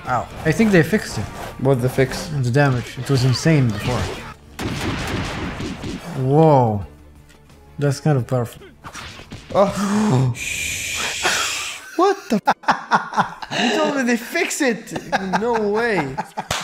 Ow. I think they fixed it. What's the fix? The damage. It was insane before. Whoa. That's kind of powerful. Oh. What the? You told me they fix it. No way.